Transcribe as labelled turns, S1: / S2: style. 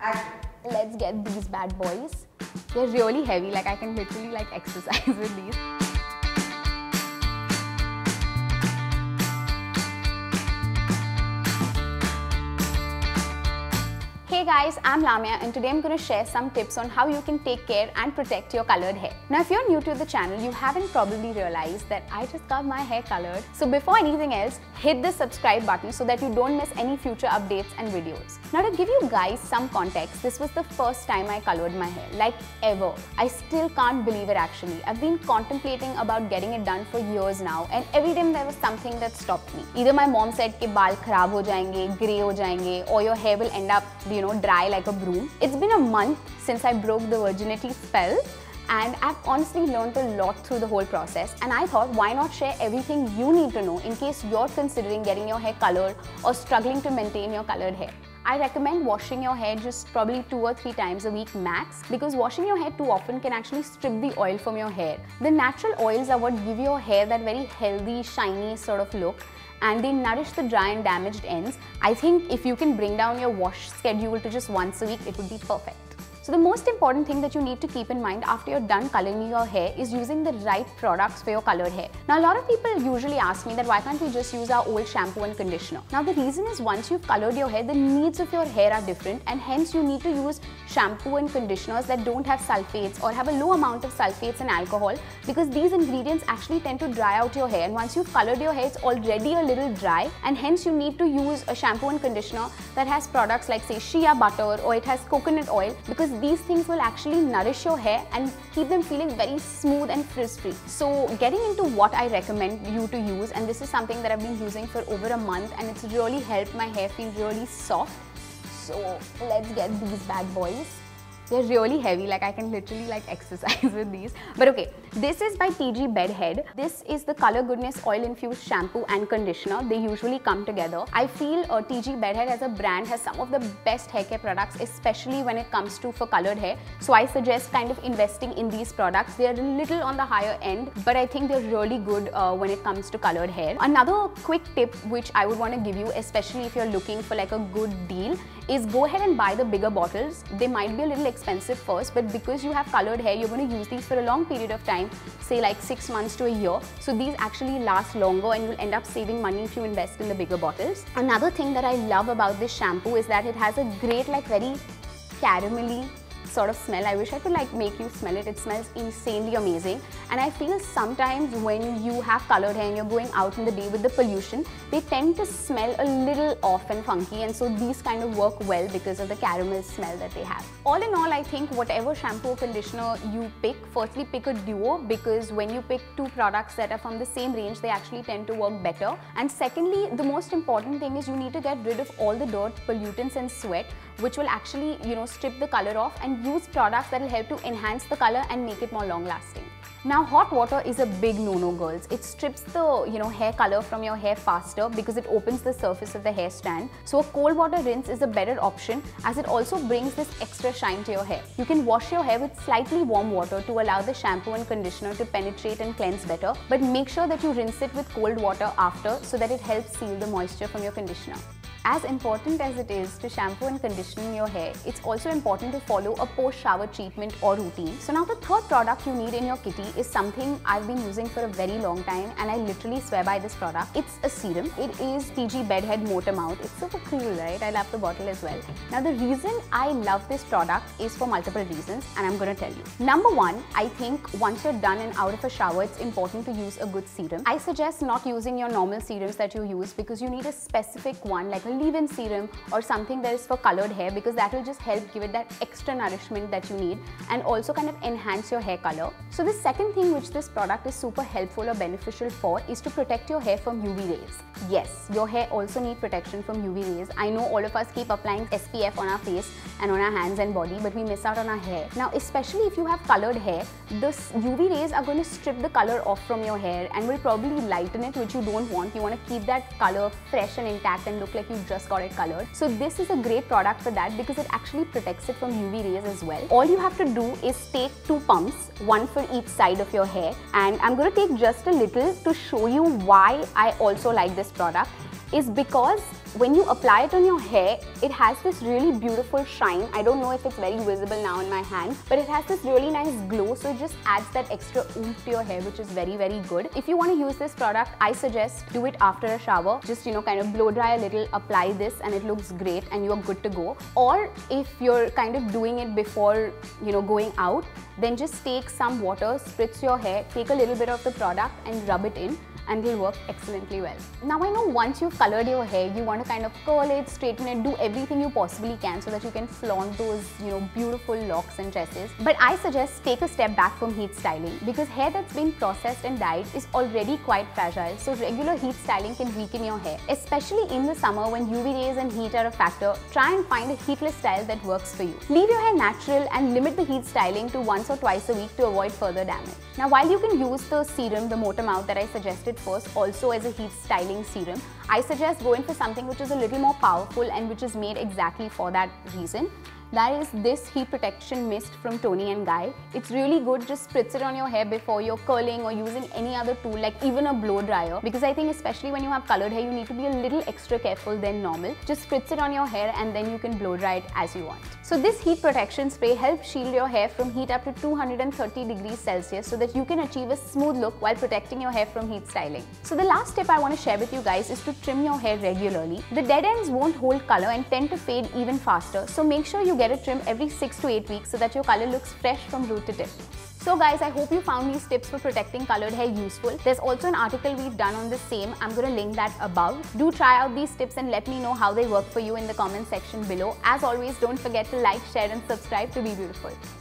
S1: Action.
S2: Let's get these bad boys. They're really heavy, like I can literally like exercise with these. Hey guys, I'm Lamia and today I'm going to share some tips on how you can take care and protect your colored hair. Now if you're new to the channel, you haven't probably realized that I just got my hair colored. So before anything else, hit the subscribe button so that you don't miss any future updates and videos. Now to give you guys some context, this was the first time I colored my hair, like ever. I still can't believe it actually. I've been contemplating about getting it done for years now and every time there was something that stopped me. Either my mom said कि बाल खराब हो जाएंगे, grey हो जाएंगे, or your hair will end up, dry like a broom. It's been a month since I broke the virginity spell and I've honestly learned a lot through the whole process, and I thought why not share everything you need to know in case you're considering getting your hair colored or struggling to maintain your colored hair. I recommend washing your hair just probably 2 or 3 times a week max, because washing your hair too often can actually strip the oil from your hair. The natural oils are what give your hair that very healthy, shiny sort of look, and they nourish the dry and damaged ends. I think if you can bring down your wash schedule to just once a week, it would be perfect. So the most important thing that you need to keep in mind after you're done coloring your hair is using the right products for your colored hair. Now a lot of people usually ask me that why can't we just use our old shampoo and conditioner. Now the reason is once you've colored your hair, the needs of your hair are different, and hence you need to use shampoo and conditioners that don't have sulfates or have a low amount of sulfates and alcohol, because these ingredients actually tend to dry out your hair, and once you've colored your hair, it's already a little dry, and hence you need to use a shampoo and conditioner that has products like say shea butter or it has coconut oil, because these things will actually nourish your hair and keep them feeling very smooth and frizz-free. So getting into what I recommend you to use, and this is something that I've been using for over a month and it's really helped my hair feel really soft. So let's get these bad boys. They're really heavy, like I can literally like exercise with these. But okay, this is by TG Bedhead. This is the Color Goodness Oil Infused Shampoo and Conditioner. They usually come together. I feel TG Bedhead as a brand has some of the best hair care products, especially when it comes to for colored hair. So I suggest kind of investing in these products. They're a little on the higher end, but I think they're really good when it comes to colored hair. Another quick tip which I would want to give you, especially if you're looking for like a good deal, is go ahead and buy the bigger bottles. They might be a little expensive first, but because you have colored hair, you're going to use these for a long period of time, say like 6 months to a year. So these actually last longer and you'll end up saving money if you invest in the bigger bottles. Another thing that I love about this shampoo is that it has a great like very caramelly sort of smell. I wish I could like make you smell it. It smells insanely amazing, and I feel sometimes when you have colored hair and you're going out in the day with the pollution, they tend to smell a little off and funky, and so these kind of work well because of the caramel smell that they have. All in all, I think whatever shampoo or conditioner you pick, firstly pick a duo, because when you pick 2 products that are from the same range, they actually tend to work better. And secondly, the most important thing is you need to get rid of all the dirt, pollutants and sweat, which will actually strip the color off, and use products that will help to enhance the color and make it more long lasting. Now hot water is a big no-no, girls. It strips the hair color from your hair faster because it opens the surface of the hair strand. So a cold water rinse is a better option, as it also brings this extra shine to your hair. You can wash your hair with slightly warm water to allow the shampoo and conditioner to penetrate and cleanse better, but make sure that you rinse it with cold water after so that it helps seal the moisture from your conditioner. As important as it is to shampoo and condition your hair, it's also important to follow a post-shower treatment or routine. So now the third product you need in your kitty is something I've been using for a very long time, and I literally swear by this product. It's a serum. It is TG Bedhead Motor Mouth. It's super cool, right? I love the bottle as well. Now the reason I love this product is for multiple reasons, and I'm going to tell you. Number one, I think once you're done and out of a shower, it's important to use a good serum. I suggest not using your normal serums that you use, because you need a specific one like a leave-in serum or something that is for colored hair, because that will just help give it that extra nourishment that you need and also kind of enhance your hair color. So the second thing which this product is super helpful or beneficial for is to protect your hair from UV rays. Yes, your hair also needs protection from UV rays. I know all of us keep applying SPF on our face and on our hands and body, but we miss out on our hair. Now especially if you have colored hair, the UV rays are going to strip the color off from your hair and will probably lighten it, which you don't want. You want to keep that color fresh and intact and look like you just got it colored. So this is a great product for that because it actually protects it from UV rays as well. All you have to do is take 2 pumps, one for each side of your hair, and I'm going to take just a little to show you why I also like this product. Is because when you apply it on your hair, it has this really beautiful shine. I don't know if it's very visible now in my hand, but it has this really nice glow, so it just adds that extra oomph to your hair, which is very, very good. If you want to use this product, I suggest do it after a shower. Just, you know, kind of blow dry a little, apply this, and it looks great and you're good to go. Or if you're kind of doing it before, you know, going out, then just take some water, spritz your hair, take a little bit of the product and rub it in, and it'll work excellently well. Now I know once you've colored your hair, you want to kind of curl it, straighten it, do everything you possibly can so that you can flaunt those, you know, beautiful locks and tresses. But I suggest take a step back from heat styling, because hair that's been processed and dyed is already quite fragile, so regular heat styling can weaken your hair. Especially in the summer when UV rays and heat are a factor, try and find a heatless style that works for you. Leave your hair natural and limit the heat styling to once or twice a week to avoid further damage. Now while you can use the serum, the Motormouth that I suggested first, also as a heat styling serum, I suggest going for something which is a little more powerful and which is made exactly for that reason. That is this heat protection mist from Toni & Guy. It's really good. Just spritz it on your hair before you're curling or using any other tool, like even a blow dryer, because I think especially when you have colored hair, you need to be a little extra careful than normal. Just spritz it on your hair and then you can blow dry it as you want. So this heat protection spray helps shield your hair from heat up to 230 degrees Celsius so that you can achieve a smooth look while protecting your hair from heat styling. So the last tip I want to share with you guys is to trim your hair regularly. The dead ends won't hold color and tend to fade even faster, so make sure you get a trim every 6 to 8 weeks so that your color looks fresh from root to tip. So guys, I hope you found these tips for protecting colored hair useful. There's also an article we've done on the same. I'm going to link that above. Do try out these tips and let me know how they work for you in the comment section below. As always, don't forget to like, share and subscribe to Be Beautiful.